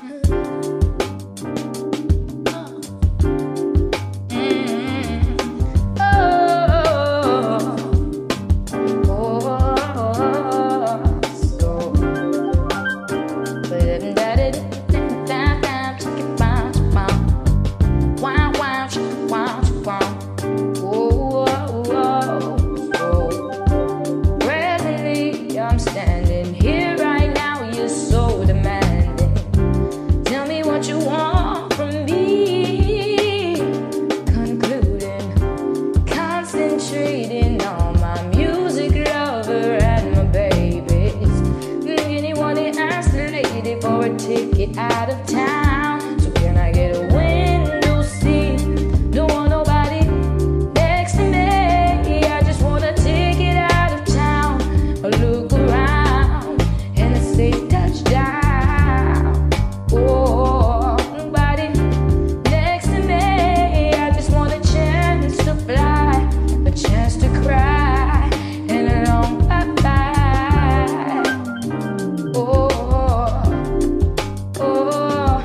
Standing here right now, you're so demanding. Tell me what you want from me. Concluding, concentrating on my music lover and my babies. Anyone that asks the lady for a ticket out of town. So can I get a window seat? Don't want nobody next to me. I just want a ticket out of town. A look around and a safe touchdown. Oh, nobody next to me. I just want a chance to fly, a chance to cry, and a long bye-bye. Oh, oh, oh,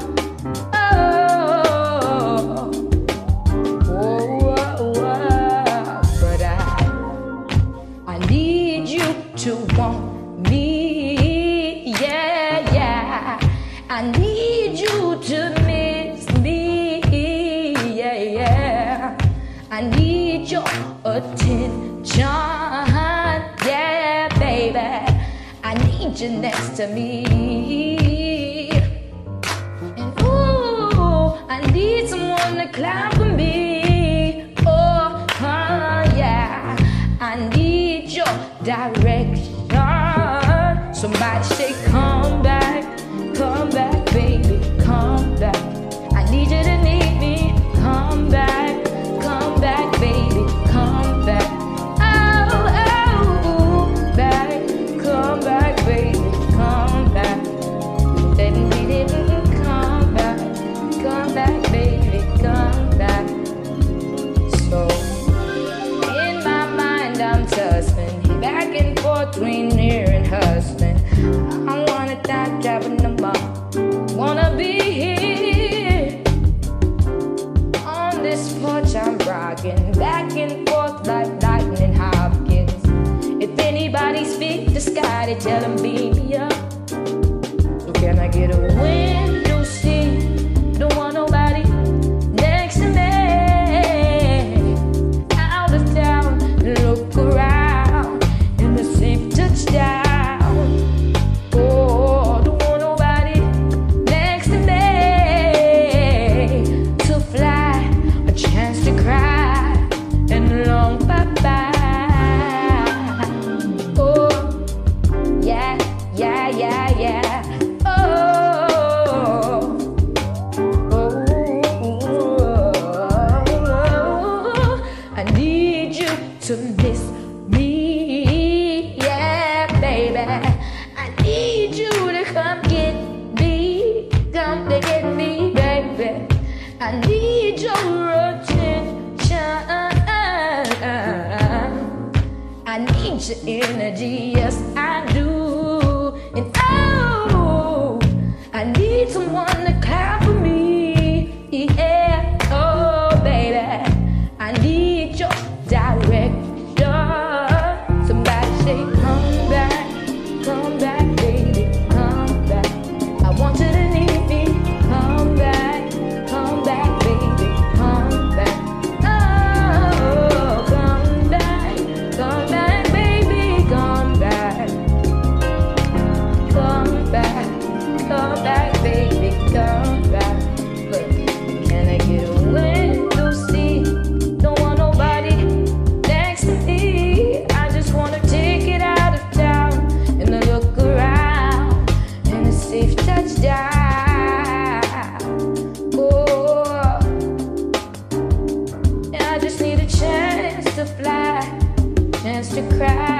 oh, but I need you to want me, yeah, yeah. I need you to miss me, yeah, yeah. I need your attention, yeah, baby. I need you next to me. And ooh, I need someone to clap for me. Oh, yeah. I need your direction. Somebody say, come back, baby, come back. I need you to need me. Come back, baby, come back. Oh, oh, back, come back, baby, come back. Let me need it, come back, baby, come back. So in my mind I'm tussling back and forth between here and hustling. I wanna die driving them up. Wanna be here on this porch I'm rocking back and forth like lightning Hopkins. If anybody speak the sky, they tell them beam me up. So can I get a window seat? Don't want nobody next to me. Out of town, look around in the safe touchdown. Oh, don't want nobody next to me to fly, a chance to cry, and a long bye-bye. Oh, yeah, yeah, yeah, yeah. Oh, oh, I need you to miss me, yeah, baby. I need you to come get me, come to get me, baby. I need your attention. I need your energy, yes I do. And oh, I need someone to clap for me, yeah. Oh, baby, I need your direction. Somebody say, come back, baby, come back. I want you to need me. Come back, baby, come back. Oh, come back, baby, come back. Come back, baby, come back. Look, can I get a window seat? Don't want nobody next to me. I just wanna take it out of town and a look around and a safe touchdown. Oh, and I just need a chance to fly, chance to cry.